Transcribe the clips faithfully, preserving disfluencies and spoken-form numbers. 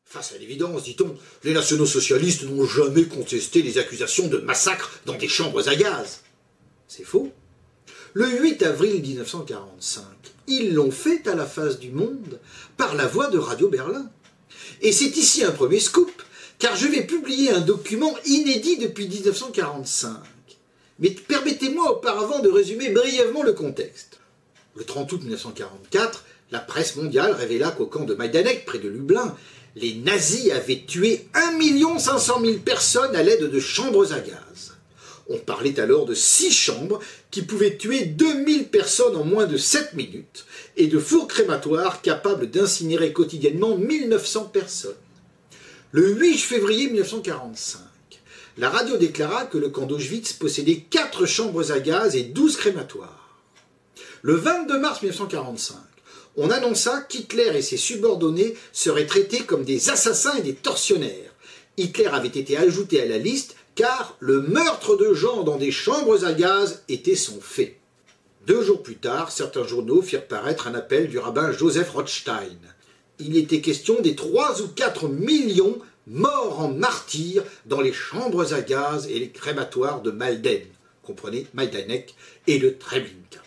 Face à l'évidence, dit-on, les nationaux-socialistes n'ont jamais contesté les accusations de massacre dans des chambres à gaz. C'est faux. Le huit avril mille neuf cent quarante-cinq, ils l'ont fait à la face du monde par la voix de Radio Berlin. Et c'est ici un premier scoop, car je vais publier un document inédit depuis mille neuf cent quarante-cinq. Mais permettez-moi auparavant de résumer brièvement le contexte. Le trente août mille neuf cent quarante-quatre, la presse mondiale révéla qu'au camp de Majdanek, près de Lublin, les nazis avaient tué un million cinq cent mille personnes à l'aide de chambres à gaz. On parlait alors de six chambres qui pouvaient tuer deux mille personnes en moins de sept minutes et de fours crématoires capables d'incinérer quotidiennement mille neuf cents personnes. Le huit février mille neuf cent quarante-cinq, la radio déclara que le camp d'Auschwitz possédait quatre chambres à gaz et douze crématoires. Le vingt-deux mars mille neuf cent quarante-cinq, on annonça qu'Hitler et ses subordonnés seraient traités comme des assassins et des tortionnaires. Hitler avait été ajouté à la liste car le meurtre de gens dans des chambres à gaz était son fait. Deux jours plus tard, certains journaux firent paraître un appel du rabbin Joseph Rothstein. Il était question des trois ou quatre millions morts en martyrs dans les chambres à gaz et les crématoires de Malden, comprenez Majdanek et le Treblinka.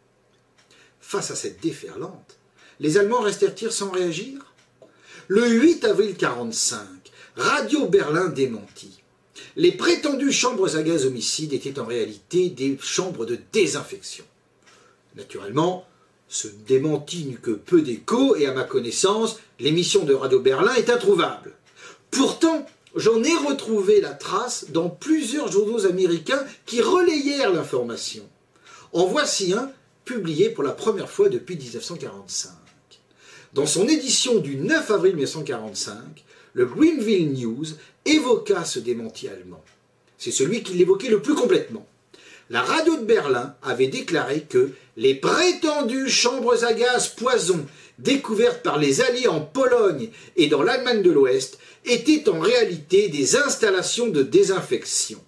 Face à cette déferlante, les Allemands restèrent-ils sans réagir? Le huit avril mille neuf cent quarante-cinq, Radio Berlin démentit. Les prétendues chambres à gaz homicides étaient en réalité des chambres de désinfection. Naturellement, ce démenti n'eut que peu d'écho et à ma connaissance, l'émission de Radio Berlin est introuvable. Pourtant, j'en ai retrouvé la trace dans plusieurs journaux américains qui relayèrent l'information. En voici un publié pour la première fois depuis mille neuf cent quarante-cinq. Dans son édition du neuf avril mille neuf cent quarante-cinq, le Greenville News évoqua ce démenti allemand. C'est celui qui l'évoquait le plus complètement. La radio de Berlin avait déclaré que les prétendues chambres à gaz poison découvertes par les Alliés en Pologne et dans l'Allemagne de l'Ouest étaient en réalité des installations de désinfection.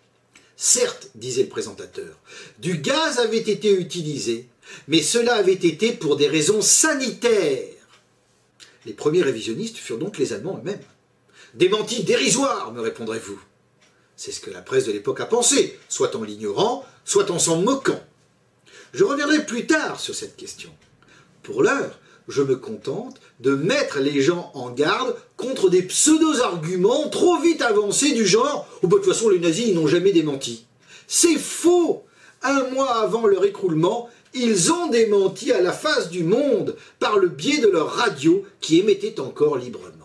Certes, disait le présentateur, du gaz avait été utilisé, mais cela avait été pour des raisons sanitaires. Les premiers révisionnistes furent donc les Allemands eux-mêmes. Démenti dérisoire, me répondrez-vous. C'est ce que la presse de l'époque a pensé, soit en l'ignorant, soit en s'en moquant. Je reviendrai plus tard sur cette question. Pour l'heure, je me contente de mettre les gens en garde contre des pseudo-arguments trop vite avancés du genre « Oh, bah, de toute façon, les nazis, ils n'ont jamais démenti. » C'est faux. Un mois avant leur écroulement, ils ont démenti à la face du monde par le biais de leur radio qui émettait encore librement.